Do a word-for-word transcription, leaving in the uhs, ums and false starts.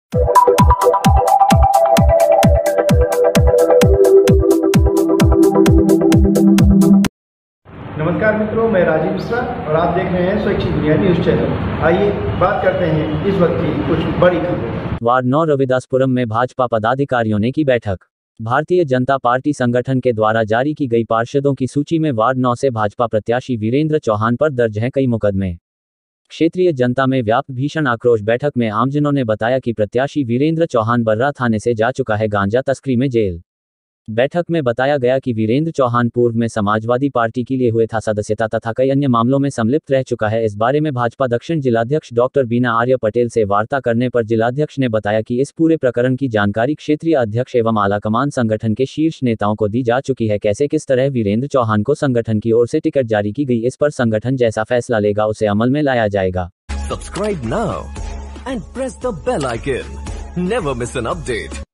नमस्कार मित्रों, मैं राजीव मिश्रा और आप देख रहे हैं स्वैच्छिक दुनिया न्यूज चैनल। आइए बात करते हैं इस वक्त की कुछ बड़ी खबरों। वार्ड नौ रविदासपुरम में भाजपा पदाधिकारियों ने की बैठक। भारतीय जनता पार्टी संगठन के द्वारा जारी की गई पार्षदों की सूची में वार्ड नौ से भाजपा प्रत्याशी वीरेंद्र चौहान पर दर्ज हैं कई मुकदमे। क्षेत्रीय जनता में व्याप्त भीषण आक्रोश। बैठक में आमजनों ने बताया कि प्रत्याशी वीरेंद्र चौहान बर्रा थाने से जा चुका है गांजा तस्करी में जेल। बैठक में बताया गया कि वीरेंद्र चौहान पूर्व में समाजवादी पार्टी के लिए हुए था सदस्यता तथा कई अन्य मामलों में संलिप्त रह चुका है। इस बारे में भाजपा दक्षिण जिलाध्यक्ष डॉक्टर बीना आर्य पटेल से वार्ता करने पर जिलाध्यक्ष ने बताया कि इस पूरे प्रकरण की जानकारी क्षेत्रीय अध्यक्ष एवं आलाकमान संगठन के शीर्ष नेताओं को दी जा चुकी है। कैसे किस तरह वीरेंद्र चौहान को संगठन की ओर से टिकट जारी की गई, इस पर संगठन जैसा फैसला लेगा उसे अमल में लाया जाएगा। Subscribe now and press the bell icon. Never miss an update.